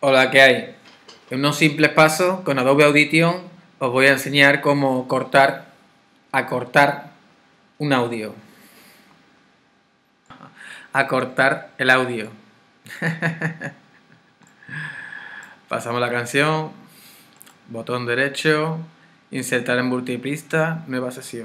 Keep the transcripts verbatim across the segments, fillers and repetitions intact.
Hola, ¿qué hay? En unos simples pasos con Adobe Audition os voy a enseñar cómo cortar, acortar un audio. Acortar el audio. Pasamos la canción, botón derecho, insertar en multipista, nueva sesión.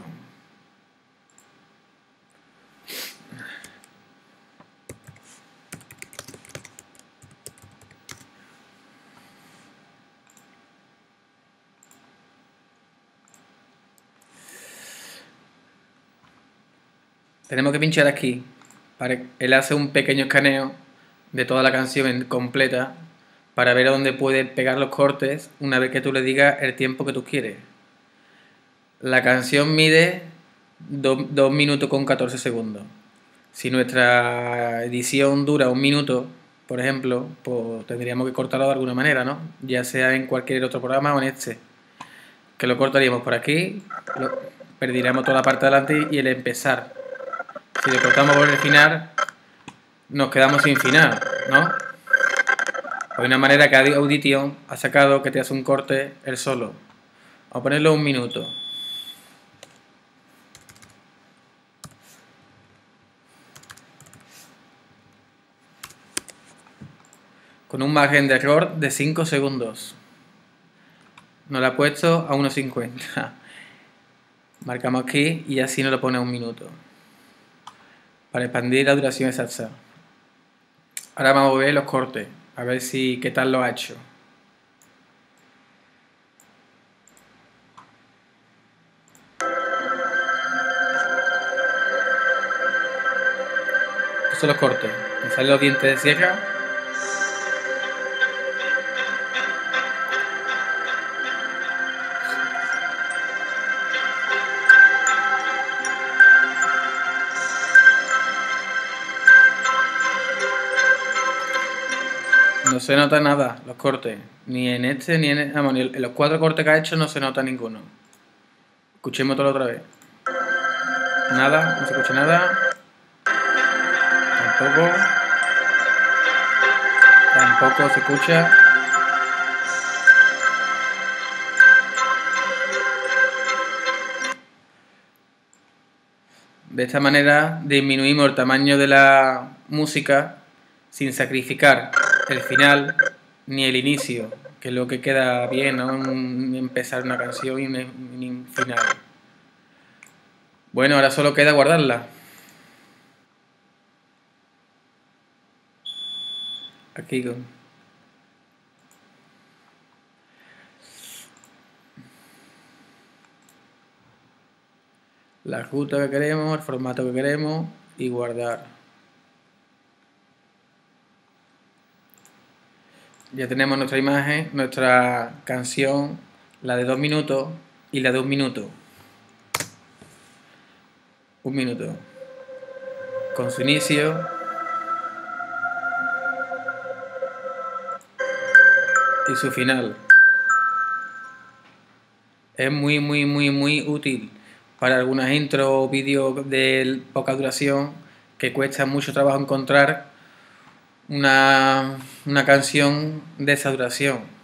Tenemos que pinchar aquí. Para, él hace un pequeño escaneo de toda la canción completa para ver a dónde puede pegar los cortes una vez que tú le digas el tiempo que tú quieres. La canción mide dos minutos con catorce segundos. Si nuestra edición dura un minuto, por ejemplo, pues tendríamos que cortarlo de alguna manera, ¿no? Ya sea en cualquier otro programa o en este. Que lo cortaríamos por aquí, lo, perderíamos toda la parte de adelante y el empezar. Si lo cortamos por el final, nos quedamos sin final, ¿no? Hay una manera que Audition ha sacado que te hace un corte él solo. Vamos a ponerlo un minuto. Con un margen de error de cinco segundos. Nos la ha puesto a uno cincuenta. Marcamos aquí y así nos lo pone a un minuto. Para expandir la duración exacta. Ahora vamos a ver los cortes. A ver si qué tal lo ha hecho. Estos son los cortes. Me salen los dientes de sierra. No se nota nada los cortes, ni en este ni en, vamos, ni en los cuatro cortes que ha hecho no se nota ninguno. Escuchemos todo otra vez. Nada, no se escucha nada. Tampoco. Tampoco se escucha. De esta manera disminuimos el tamaño de la música sin sacrificar el final ni el inicio, que es lo que queda bien, ¿no? Empezar una canción y un final. Bueno, ahora solo queda guardarla. Aquí con... la ruta que queremos, el formato que queremos y guardar. Ya tenemos nuestra imagen, nuestra canción, la de dos minutos y la de un minuto. Un minuto. Con su inicio. Y su final. Es muy, muy, muy, muy útil para algunas intros o vídeos de poca duración que cuesta mucho trabajo encontrar una, una canción de esa duración.